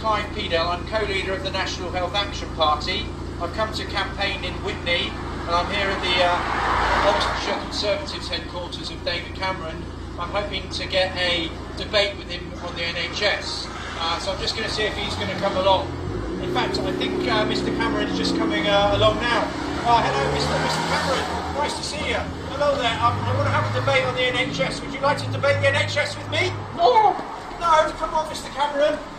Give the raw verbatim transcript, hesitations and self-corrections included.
Clive Peedell. I'm co-leader of the National Health Action Party. I've come to campaign in Witney, and I'm here at the uh, Oxfordshire Conservatives headquarters of David Cameron. I'm hoping to get a debate with him on the N H S. Uh, so I'm just going to see if he's going to come along. In fact, I think uh, Mr Cameron's just coming uh, along now. Uh, hello, Mr Mr Cameron. Nice to see you. Hello there. Um, I want to have a debate on the N H S. Would you like to debate the N H S with me? No! No, come on, Mr Cameron.